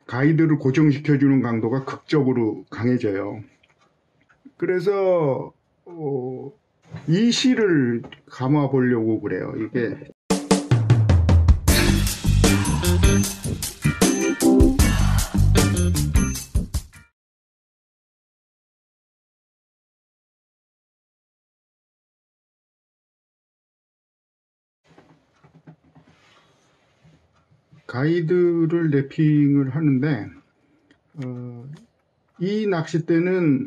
가이드를 고정시켜주는 강도가 극적으로 강해져요. 그래서 이 시를 감아 보려고 그래요. 이게 가이드를 랩핑을 하는데 이 낚싯대는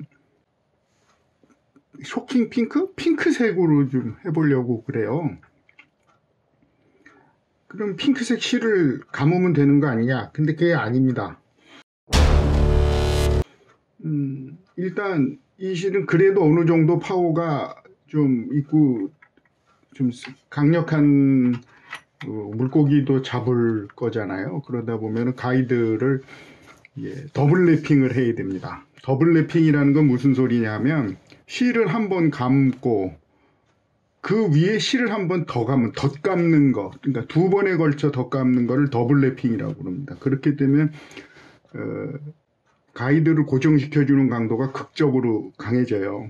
쇼킹 핑크? 핑크색으로 좀 해보려고 그래요. 그럼 핑크색 실을 감으면 되는 거 아니냐? 근데 그게 아닙니다. 일단 이 실은 그래도 어느 정도 파워가 좀 있고 좀 강력한 물고기도 잡을 거잖아요. 그러다 보면 가이드를 더블 랩핑을 해야 됩니다. 더블 랩핑이라는 건 무슨 소리냐면 실을 한번 감고 그 위에 실을 한번 더 감은 덧감는 거, 그러니까 두 번에 걸쳐 덧감는 거를 더블 랩핑이라고 합니다. 그렇게 되면 가이드를 고정시켜주는 강도가 극적으로 강해져요.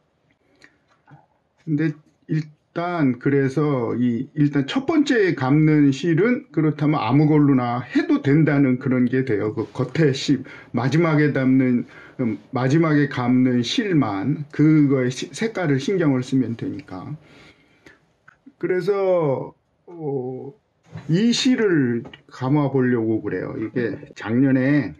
근데 일단 그래서 일단 첫 번째 감는 실은 그렇다면 아무 걸로나 해도 된다는 그런 게 돼요. 그 겉에 실 마지막에 마지막에 감는 실만 그거의 색깔을 신경을 쓰면 되니까. 그래서 이 실을 감아 보려고 그래요. 이게 작년에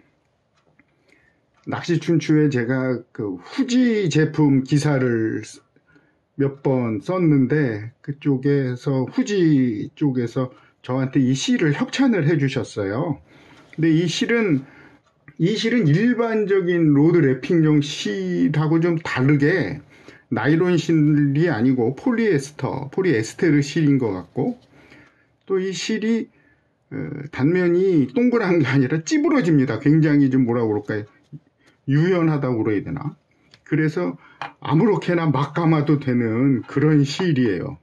낚시춘추에 제가 그 후지 제품 기사를 몇 번 썼는데 그쪽에서 후지 쪽에서 저한테 이 실을 협찬을 해 주셨어요. 근데 이 실은 일반적인 로드 랩핑용 실하고 좀 다르게 나일론 실이 아니고 폴리에스테르 실인 것 같고, 또 이 실이 단면이 동그란 게 아니라 찌부러집니다. 굉장히 좀 뭐라 그럴까요? 유연하다고 그래야 되나? 그래서 아무렇게나 막 감아도 되는 그런 실이에요.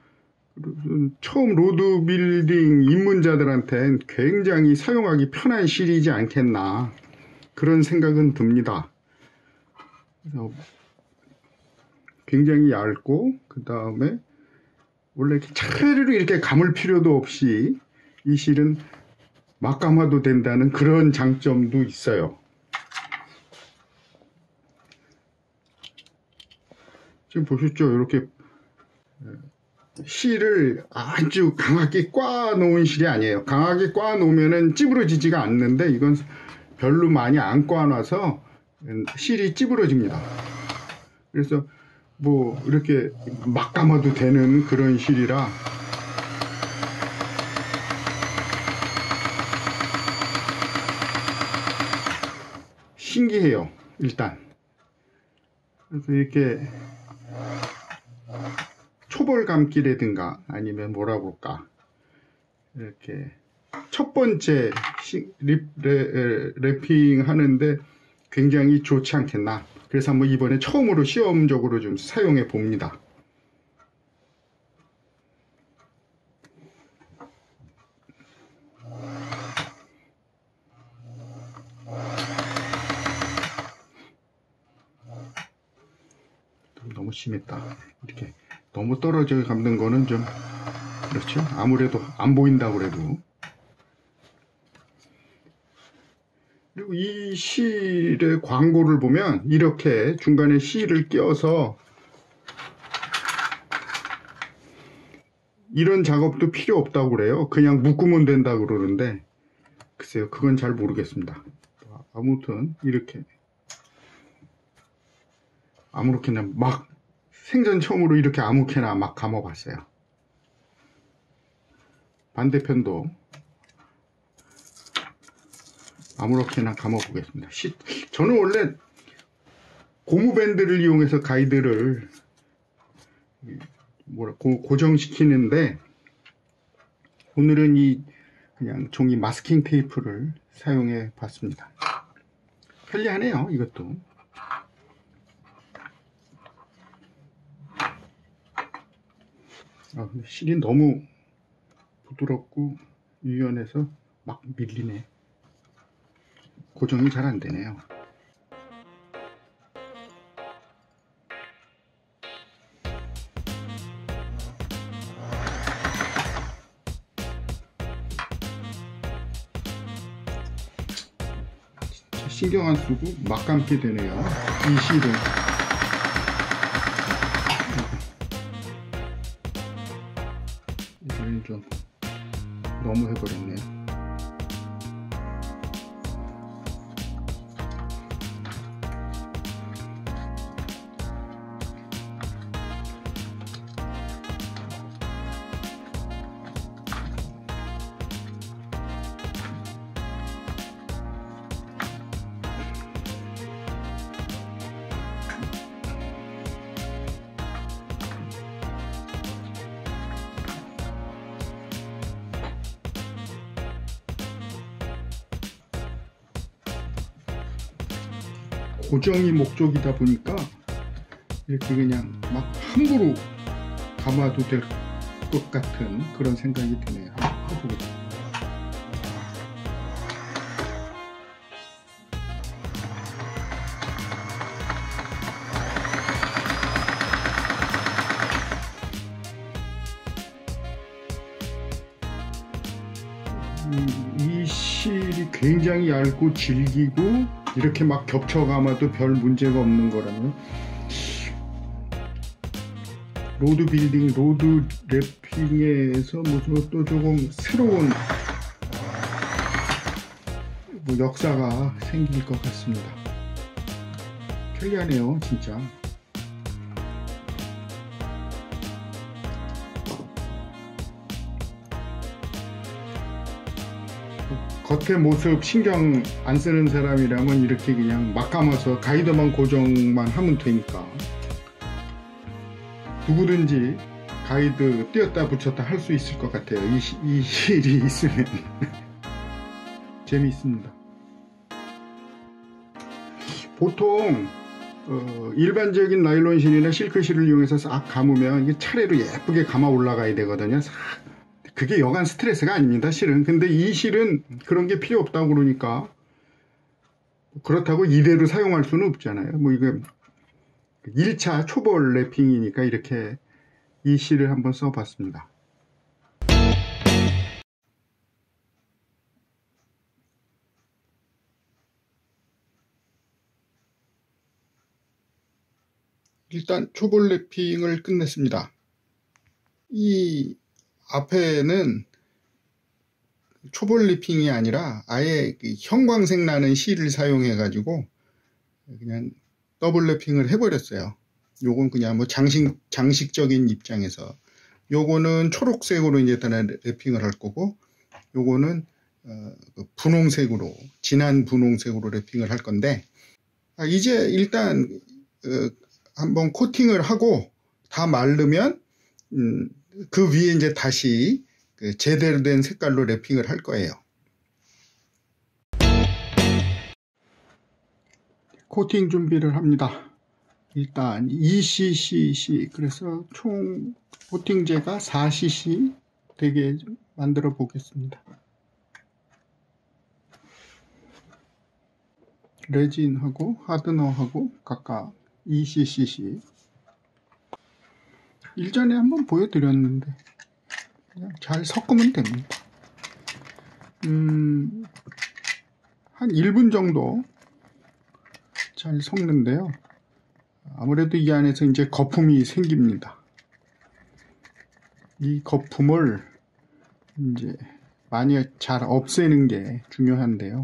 처음 로드 빌딩 입문자들한테는 굉장히 사용하기 편한 실이지 않겠나, 그런 생각은 듭니다. 그래서 굉장히 얇고, 그 다음에 원래 차례로 이렇게 감을 필요도 없이 이 실은 막 감아도 된다는 그런 장점도 있어요. 지금 보셨죠? 이렇게 실을 아주 강하게 꽈 놓은 실이 아니에요. 강하게 꽈 놓으면 찌부러지지가 않는데 이건 별로 많이 안 꽈 놔서 실이 찌부러집니다. 그래서 뭐 이렇게 막 감아도 되는 그런 실이라 신기해요. 일단 그래서 이렇게 초벌 감기라든가 아니면 뭐라 그럴까, 이렇게 첫 번째 랩핑 하는데 굉장히 좋지 않겠나. 그래서 한번 이번에 처음으로 시험적으로 좀 사용해 봅니다. 너무 심했다. 이렇게 너무 떨어져 감는 거는 좀 그렇죠. 아무래도 안 보인다고 그래도. 그리고 이 실의 광고를 보면 이렇게 중간에 실을 끼워서 이런 작업도 필요 없다고 그래요. 그냥 묶으면 된다고 그러는데 글쎄요, 그건 잘 모르겠습니다. 아무튼 이렇게 아무렇게나 막 생전 처음으로 이렇게 아무렇게나 막 감아봤어요. 반대편도 아무렇게나 감아보겠습니다. 저는 원래 고무밴드를 이용해서 가이드를 고정시키는데 오늘은 그냥 종이 마스킹 테이프를 사용해 봤습니다. 편리하네요, 이것도. 근데 실이 너무 부드럽고 유연해서 막 밀리네. 고정이 잘 안 되네요. 신경 안 쓰고 막 감게 되네요. 이 실은. 이거는 좀 너무 해버렸네요. 고정이 목적이다 보니까 이렇게 그냥 막 함부로 감아도 될 것 같은 그런 생각이 드네요. 해보겠습니다. 이 실이 굉장히 얇고 질기고 이렇게 막 겹쳐 감아도 별 문제가 없는 거라면 로드 빌딩, 로드 랩핑에서 또 조금 새로운 역사가 생길 것 같습니다. 편리하네요, 진짜. 겉의 모습 신경 안 쓰는 사람이라면 이렇게 그냥 막 감아서 가이드만 고정만 하면 되니까 누구든지 가이드 띄었다 붙였다 할 수 있을 것 같아요. 이 실이 있으면 재미있습니다. 보통 일반적인 나일론 실이나 실크 실을 이용해서 싹 감으면 이게 차례로 예쁘게 감아 올라가야 되거든요. 그게 여간 스트레스가 아닙니다, 실은. 근데 이 실은 그런 게 필요 없다고 그러니까 그렇다고 이대로 사용할 수는 없잖아요. 뭐 이거 1차 초벌 랩핑이니까 이렇게 이 실을 한번 써봤습니다. 일단 초벌 랩핑을 끝냈습니다. 이 앞에는 초벌 랩핑이 아니라 아예 형광색 나는 실을 사용해 가지고 그냥 더블 랩핑을 해버렸어요. 요건 그냥 뭐 장식적인 입장에서 요거는 초록색으로 이제 랩핑을 할 거고 요거는 분홍색으로 진한 분홍색으로 랩핑을 할 건데 이제 일단 한번 코팅을 하고 다 마르면 그 위에 이제 다시 제대로 된 색깔로 랩핑을 할 거예요. 코팅 준비를 합니다. 일단 2cc 그래서 총 코팅제가 4cc 되게 만들어 보겠습니다. 레진하고 하드너하고 각각 2cc 일전에 한번 보여드렸는데 그냥 잘 섞으면 됩니다. 한 1분 정도 잘 섞는데요. 아무래도 이 안에서 이제 거품이 생깁니다. 이 거품을 이제 많이 잘 없애는 게 중요한데요.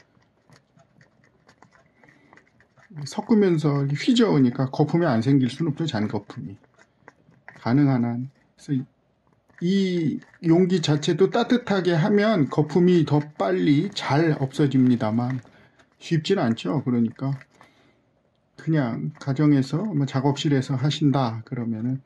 섞으면서 휘저으니까 거품이 안 생길 수는 없죠. 잔거품이. 가능한 한. 그래서 이 용기 자체도 따뜻하게 하면 거품이 더 빨리 잘 없어집니다만 쉽지는 않죠. 그러니까 그냥 가정에서 작업실에서 하신다 그러면은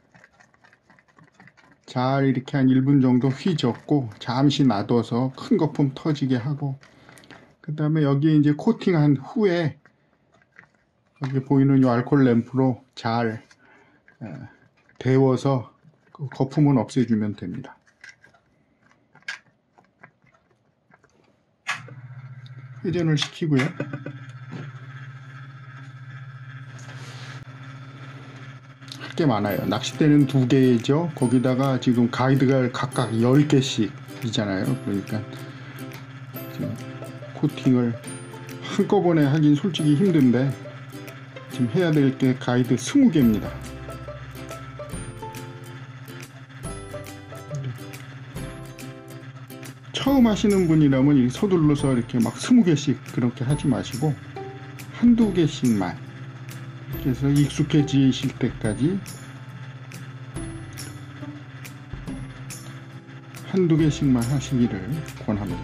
잘 이렇게 한 1분 정도 휘젓고 잠시 놔둬서 큰 거품 터지게 하고 그 다음에 여기에 이제 코팅한 후에 여기 보이는 이 알코올 램프로 잘 데워서 그 거품은 없애주면 됩니다. 회전을 시키고요. 할 게 많아요. 낚싯대는 2개죠. 거기다가 지금 가이드가 각각 10개씩이잖아요. 그러니까 지금 코팅을 한꺼번에 하긴 솔직히 힘든데 지금 해야 될 게 가이드 20개입니다. 처음 하시는 분이라면 서둘러서 이렇게 막 20개씩 그렇게 하지 마시고 한두 개씩만, 그래서 익숙해지실 때까지 한두 개씩만 하시기를 권합니다.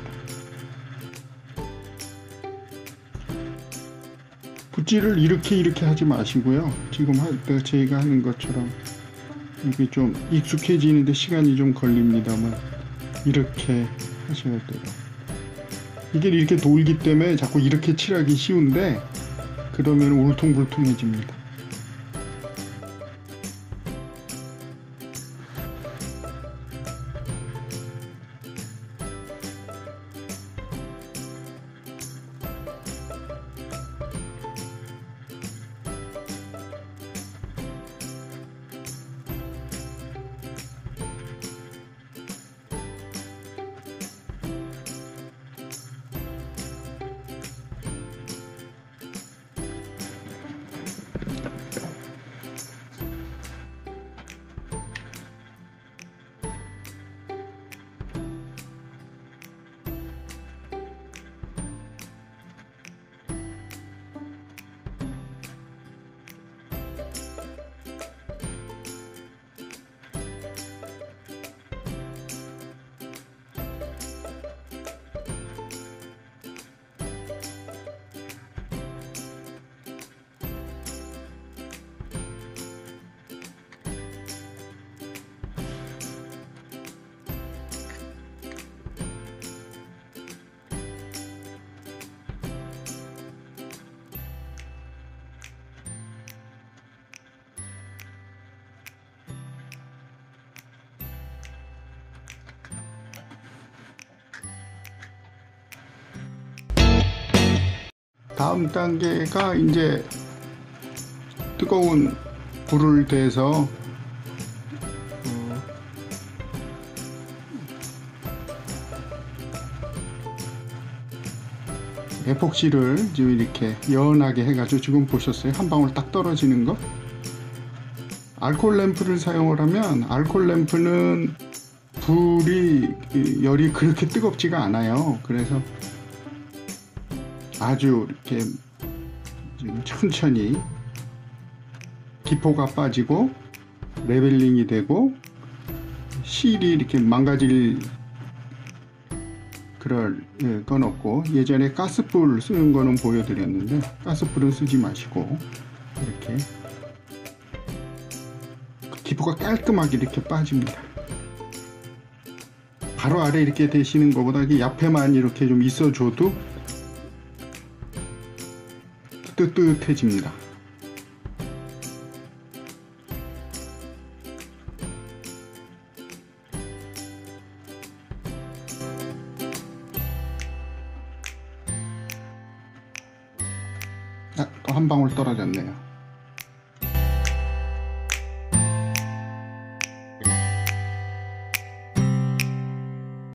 붓질을 이렇게 하지 마시고요. 지금 할 때 저희가 하는 것처럼 이게 좀 익숙해지는데 시간이 좀 걸립니다만 이렇게 하셔야 돼요. 이게 이렇게 돌기 때문에 자꾸 이렇게 칠하기 쉬운데 그러면 울퉁불퉁해집니다. 다음 단계가 이제 뜨거운 불을 대서 에폭시를 지금 이렇게 연하게 해가지고 지금 보셨어요? 한 방울 딱 떨어지는 거. 알코올 램프를 사용을 하면 알코올 램프는 불이 열이 그렇게 뜨겁지가 않아요. 그래서 아주 이렇게 지금 천천히 기포가 빠지고 레벨링이 되고 실이 이렇게 망가질 그럴 건 없고, 예전에 가스불 쓰는 거는 보여드렸는데 가스불은 쓰지 마시고 이렇게 기포가 깔끔하게 이렇게 빠집니다. 바로 아래 이렇게 되시는 것보다 옆에만 이렇게 좀 있어줘도 뜨뜻해집니다. 또 한 방울 떨어졌네요.